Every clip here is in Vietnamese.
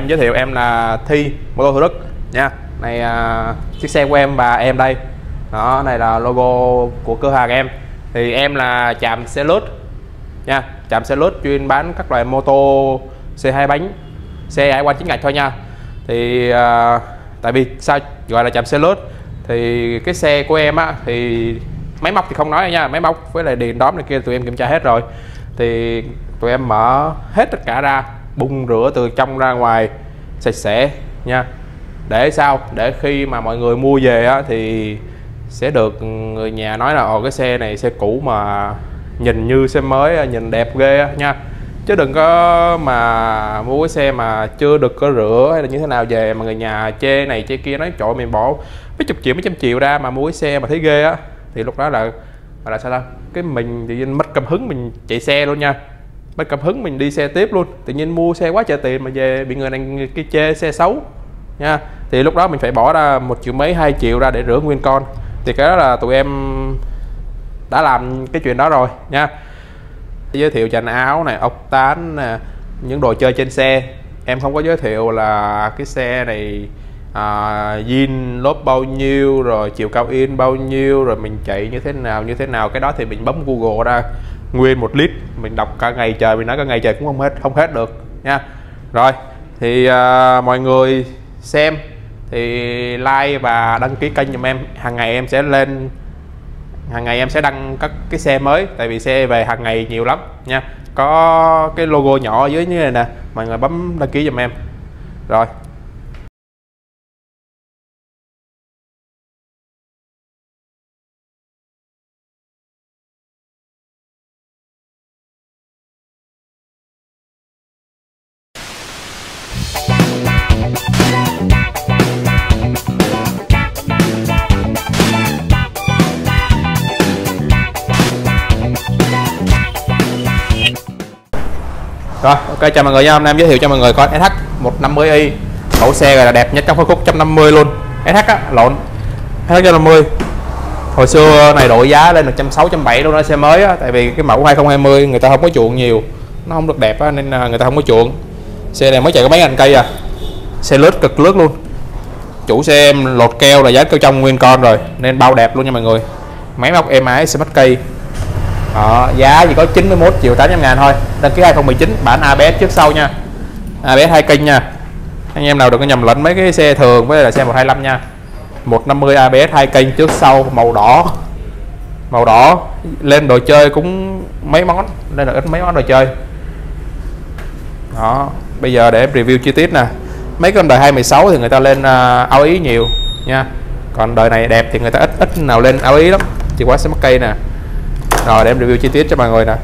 giới thiệu, em là Thi Mô tô Thủ Đức nha. Này chiếc xe của em và em đây. Đó, này là logo của cửa hàng em. Thì em là Trạm Xe Lướt nha. Trạm Xe Lướt chuyên bán các loại mô tô xe hai bánh, xe hải quan chính ngạch thôi nha. Thì tại vì sao gọi là Trạm Xe Lướt, thì cái xe của em á thì máy móc thì không nói nha, máy móc với lại điện đóm này kia tụi em kiểm tra hết rồi. Thì tụi em mở hết tất cả ra, bung rửa từ trong ra ngoài sạch sẽ nha. Để sao? Để khi mà mọi người mua về á, thì sẽ được người nhà nói là ồ, cái xe này xe cũ mà nhìn như xe mới, nhìn đẹp ghê á, nha. Chứ đừng có mà mua cái xe mà chưa được có rửa hay là như thế nào về mà người nhà chê này chê kia, nói trời mình bỏ mấy chục triệu mấy trăm triệu ra mà mua cái xe mà thấy ghê á, thì lúc đó là sao ta, cái mình tự nhiên mất cảm hứng, mình chạy xe luôn nha, mất cảm hứng mình đi xe tiếp luôn. Tự nhiên mua xe quá trời tiền mà về bị người này người kia chê xe xấu nha, thì lúc đó mình phải bỏ ra 1 triệu mấy 2 triệu ra để rửa nguyên con. Thì cái đó là tụi em đã làm cái chuyện đó rồi nha. Giới thiệu chành áo này, ốc tán nè, những đồ chơi trên xe. Em không có giới thiệu là cái xe này zin lốp bao nhiêu, rồi chiều cao in bao nhiêu, rồi mình chạy như thế nào. Cái đó thì mình bấm Google ra nguyên 1 lít, mình đọc cả ngày trời, mình nói cả ngày trời cũng không hết được nha. Rồi thì mọi người xem thì like và đăng ký kênh giùm em. Hàng ngày em sẽ đăng các cái xe mới, tại vì xe về hàng ngày nhiều lắm nha. Có cái logo nhỏ ở dưới như này nè, mọi người bấm đăng ký giùm em. Rồi ok, chào mọi người nha. Hôm nay em giới thiệu cho mọi người con SH 150i, mẫu xe là đẹp nhất trong phân khúc 150 luôn. SH á, lộn, SH 150. Hồi xưa này đội giá lên được 160 170 luôn đó, xe mới á, tại vì cái mẫu 2020 người ta không có chuộng nhiều, nó không được đẹp á, nên người ta không có chuộng. Xe này mới chạy có mấy ngàn cây à, xe lướt cực lướt luôn. Chủ xe em lột keo là giá keo trong nguyên con rồi, nên bao đẹp luôn nha mọi người. Máy móc êm ái, smart cây. Giá chỉ có 91 triệu 800 ngàn thôi. Đăng ký 2019, bản ABS trước sau nha, ABS 2 kênh nha. Anh em nào đừng có nhầm lẫn mấy cái xe thường với là xe 125 nha. 150 ABS 2 kênh trước sau, màu đỏ. Lên đồ chơi cũng mấy món, lên được ít mấy món đồ chơi. Đó, bây giờ để em review chi tiết nè. Mấy con đời 2016 thì người ta lên áo ý nhiều nha, còn đời này đẹp thì người ta ít nào lên áo ý lắm, chỉ quá smart cây nè. Rồi để em review chi tiết cho mọi người nè.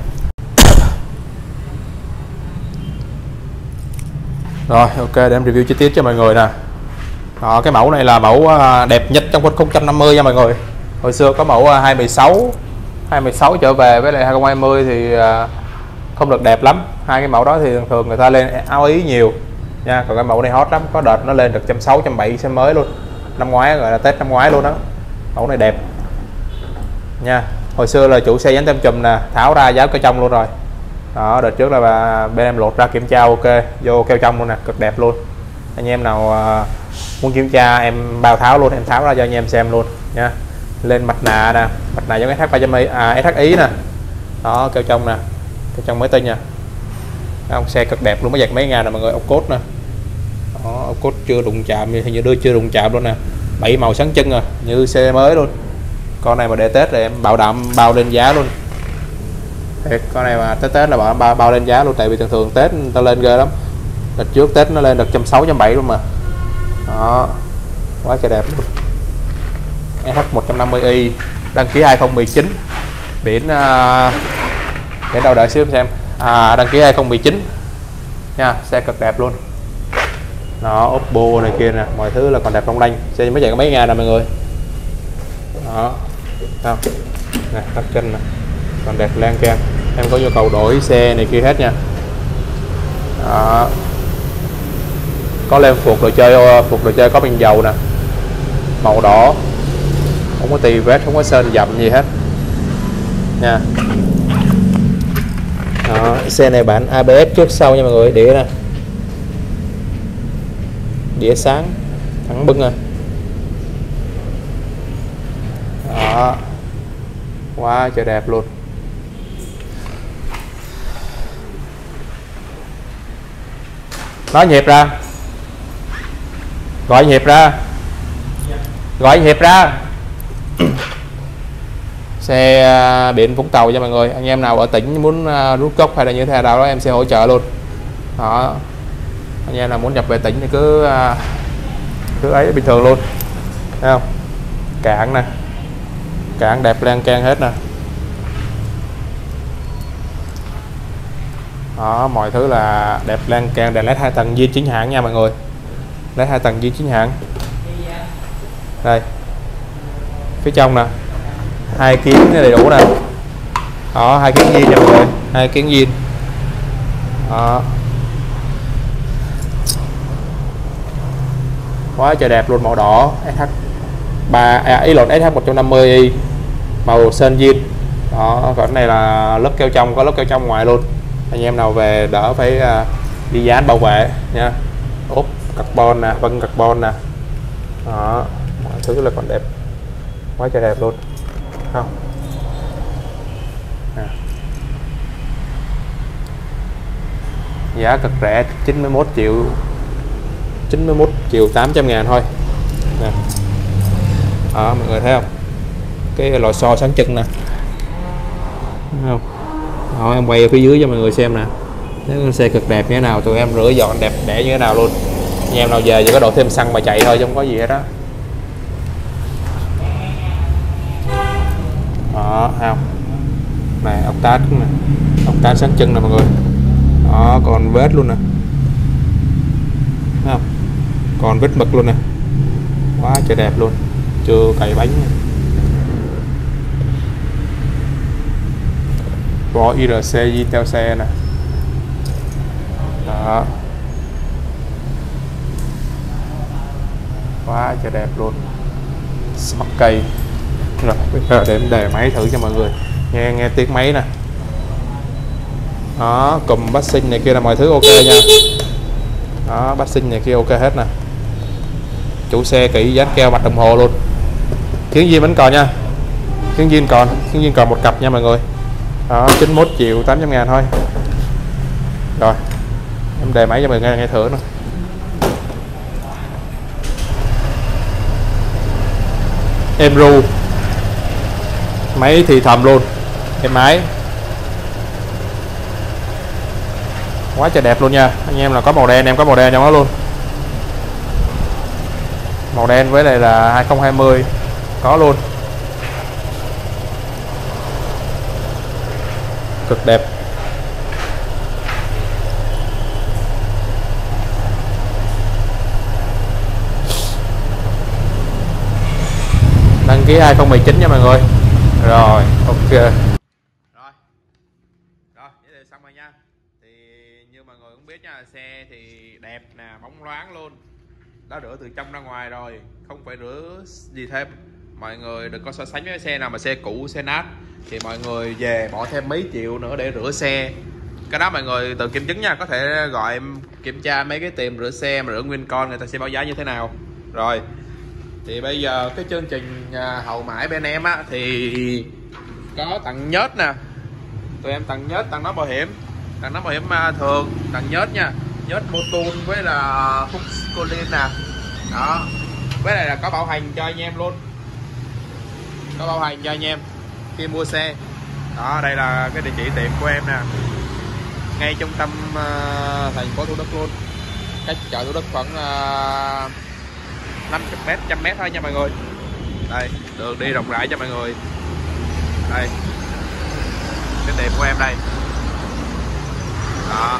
Rồi ok, để em review chi tiết cho mọi người nè. Đó, cái mẫu này là mẫu đẹp nhất trong phân khúc 150 nha mọi người. Hồi xưa có mẫu 216 trở về với lại 2020 thì không được đẹp lắm. Hai cái mẫu đó thì thường người ta lên áo ý nhiều nha. Còn cái mẫu này hot lắm, có đợt nó lên được 160 170 xe mới luôn. Năm ngoái, gọi là Tết năm ngoái luôn đó. Mẫu này đẹp nha. Hồi xưa là chủ xe dán tem chùm nè, tháo ra dán keo trong luôn rồi. Đó, đợt trước là bên em lột ra kiểm tra ok, vô keo trong luôn nè, cực đẹp luôn. Anh em nào muốn kiểm tra em bao tháo luôn, em tháo ra cho anh em xem luôn nha. Lên mặt nạ nè, mặt nạ giống SH ý nè. Đó, keo trong nè, keo trong mới tinh nha. Ông xe cực đẹp luôn, mới giặt mấy ngàn nè mọi người. Ốc cốt nè. Đó, ốc cốt chưa đụng chạm, hình như chưa đụng chạm luôn nè. 7 màu sáng trưng như xe mới luôn. Con này mà để Tết thì em bảo đảm bao lên giá luôn. Thiệt, con này mà Tết là bao lên giá luôn, tại vì thường Tết người ta lên ghê lắm. Đợt trước Tết nó lên được 160 170 luôn mà. Đó, quá trời đẹp luôn. SH 150i, đăng ký 2019, biển đâu đợi xíu xem. Đăng ký 2019 nha, xe cực đẹp luôn. Đó, Oppo này kia nè, mọi thứ là còn đẹp long lanh. Xe mới chạy có mấy ngàn nè mọi người. Đó, không nè, tắt kênh nè, còn đẹp lan can. Em có nhu cầu đổi xe này kia hết nha. Đó, có lên phuộc đồ chơi có pin dầu nè, màu đỏ, không có tì vết, không có sơn dặm gì hết nha. Đó, xe này bản ABS trước sau nha mọi người, đĩa nè. đĩa sáng thẳng bưng rồi. Đó, quá trời đẹp luôn. Nói Hiệp ra, gọi Hiệp ra, gọi Hiệp ra. Xe biển Vũng Tàu cho mọi người, anh em nào ở tỉnh muốn rút cốc hay là như thế nào đó em sẽ hỗ trợ luôn. Đó, anh em nào muốn nhập về tỉnh thì cứ ấy bình thường luôn, thấy không? Cảng nè, cảng đẹp lan can hết nè. Đó, mọi thứ là đẹp lan can, đèn led 2 tầng zin chính hãng nha mọi người, led 2 tầng zin chính hãng. Đây, phía trong nè, 2 kiến đầy đủ nè. Đó, 2 kiến zin nha mọi người, 2 kiến zin. Đó, quá trời đẹp luôn, màu đỏ SH150i màu sơn zin. Đó, còn cái này là lớp keo trong, có lớp keo trong ngoài luôn. Anh em nào về đỡ phải đi dán bảo vệ nha. Ốp carbon nè, vân carbon nè. Đó, mọi thứ là còn đẹp, quá trời đẹp luôn, không? À. Giá cực rẻ, 91 triệu 800 ngàn thôi nè. Đó, mọi người thấy không, cái lò xo sáng chân nè, thấy không? Đó, em quay ở phía dưới cho mọi người xem nè. Cái xe cực đẹp như thế nào, tụi em rửa dọn đẹp đẽ như thế nào luôn. Anh em nào về chỉ có đổ thêm xăng mà chạy thôi chứ không có gì hết đó. Đó, thấy không? Này, ốc tát nè, ốc tát sáng chân nè mọi người. Đó, còn vết luôn nè, thấy không? Còn vết mực luôn nè, quá trời đẹp luôn, chưa cày bánh nha. Có IRC zin theo xe nè. Đó, quá trời đẹp luôn, smart cây. Rồi bây giờ để em đề máy thử cho mọi người nghe tiếng máy nè. Đó, cùm bát sinh này kia là mọi thứ ok nha. Đó, bát sinh này kia ok hết nè. Chủ xe kỹ dán keo mặt đồng hồ luôn. Kiến zin vẫn còn nha, kiến zin còn một cặp nha mọi người. Đó, 91 triệu 800 ngàn thôi. Rồi em đề máy cho mọi người nghe thử nè. Em ru, máy thì thầm luôn, em máy quá trời đẹp luôn nha. Anh em là có màu đen, em có màu đen trong đó luôn, màu đen với lại là 2020 có luôn, cực đẹp. Đăng ký 2019 nha mọi người. Rồi ok, rồi vậy thì xong rồi nha. Thì như mọi người cũng biết nha, xe thì đẹp nè, bóng loáng luôn, đã rửa từ trong ra ngoài rồi, không phải rửa gì thêm. Mọi người đừng có so sánh với xe nào mà xe cũ, xe nát thì mọi người về bỏ thêm mấy triệu nữa để rửa xe. Cái đó mọi người tự kiểm chứng nha, có thể gọi em kiểm tra mấy cái tiệm rửa xe mà rửa nguyên con, người ta sẽ báo giá như thế nào. Rồi thì bây giờ cái chương trình hậu mãi bên em á thì có tặng nhớt nè, tụi em tặng nhớt, tặng nón bảo hiểm, thường, tặng nhớt nha, nhớt Motul với là Fuxcolin nè. Đó, với lại là có bảo hành cho anh em luôn, có bảo hành cho anh em khi mua xe. Đó, đây là cái địa chỉ tiệm của em nè, ngay trung tâm thành phố Thủ Đức luôn, cách chợ Thủ Đức khoảng 50m, 100m thôi nha mọi người. Đây, đường đi rộng rãi cho mọi người. Đây, cái tiệm của em đây. Đó,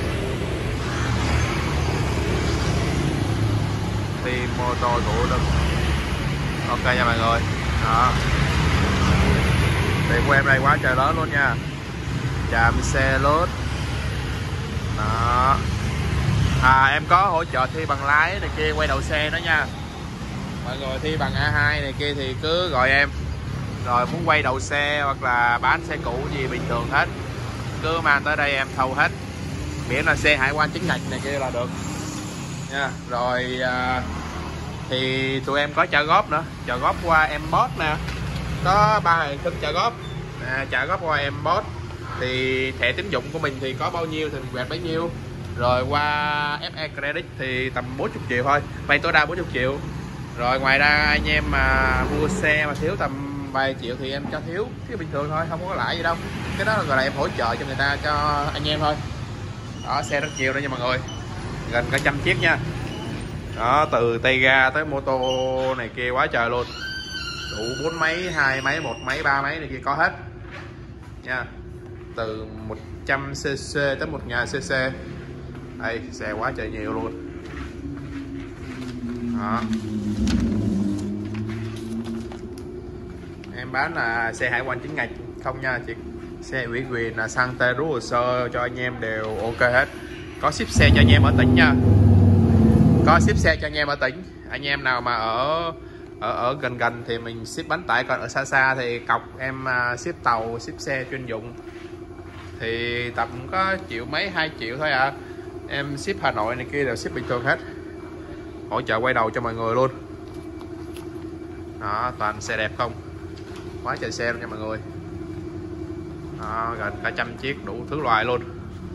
team mô tô Thủ Đức, ok nha mọi người. Đó, tiệm của em đây quá trời lớn luôn nha, chạm xe lốt. Đó, em có hỗ trợ thi bằng lái này kia, quay đầu xe nữa nha mọi người. Thi bằng A2 này kia thì cứ gọi em, rồi muốn quay đầu xe hoặc là bán xe cũ gì bình thường hết, cứ mang tới đây em thâu hết, miễn là xe hải quan chính ngạch này kia là được nha. Rồi thì tụi em có trả góp nữa, trả góp qua Mboss nè, có 3 hình thức trả góp. Trả góp qua Mboss thì thẻ tín dụng của mình thì có bao nhiêu thì mình quẹt bấy nhiêu, rồi qua FE Credit thì tầm 40 triệu thôi, vay tối đa 40 triệu. Rồi ngoài ra anh em mà mua xe mà thiếu tầm vài triệu thì em cho thiếu bình thường thôi, không có lãi gì đâu. Cái đó là gọi là em hỗ trợ cho người ta, cho anh em thôi. Đó, xe rất nhiều đó nha mọi người, gần cả 100 chiếc nha. Đó, từ tay ga tới mô tô này kia quá trời luôn, đủ 4 máy, 2 máy, 1 máy, 3 máy này kia có hết nha. Từ 100cc tới 1000cc. Đây, xe quá trời nhiều luôn. Đó. Em bán là xe hải quan chính ngạch không nha chị. Xe ủy quyền là sang tên rú hồ sơ cho anh em đều ok hết. Có ship xe cho anh em ở tỉnh nha. Có ship xe cho anh em ở tỉnh. Anh em nào mà ở gần gần thì mình ship bán tải, còn ở xa xa thì cọc em ship tàu, ship xe chuyên dụng thì tầm có triệu mấy, 2 triệu thôi à. Em ship Hà Nội này kia đều ship bình thường hết, hỗ trợ quay đầu cho mọi người luôn. Đó, toàn xe đẹp không, quá trời xe luôn nha mọi người. Đó, gần cả 100 chiếc đủ thứ loại luôn.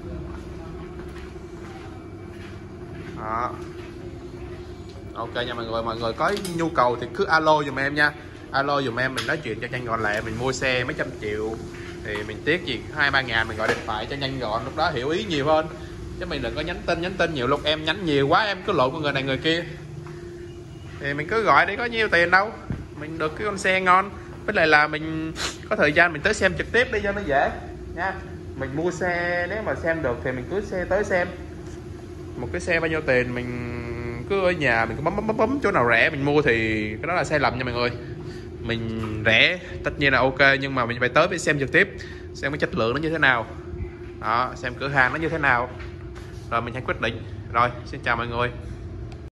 Đó. Ok nha mọi người có nhu cầu thì cứ alo giùm em nha. Alo giùm em, mình nói chuyện cho nhanh gọn lẹ. Mình mua xe mấy trăm triệu thì mình tiếc gì 2-3 ngàn, mình gọi điện thoại cho nhanh gọn, lúc đó hiểu ý nhiều hơn. Chứ mình đừng có nhắn tin nhiều, lúc em nhắn nhiều quá em cứ lộn con người này người kia thì mình cứ gọi đi, có nhiêu tiền đâu, mình được cái con xe ngon. Với lại là mình có thời gian mình tới xem trực tiếp đi cho nó dễ nha. Mình mua xe nếu mà xem được thì mình cứ tới xem. Một cái xe bao nhiêu tiền mình cứ ở nhà mình cứ bấm chỗ nào rẻ mình mua thì cái đó là sai lầm nha mọi người. Mình rẻ tất nhiên là ok, nhưng mà mình phải tới xem trực tiếp, xem cái chất lượng nó như thế nào đó, xem cửa hàng nó như thế nào rồi mình hãy quyết định. Rồi, xin chào mọi người.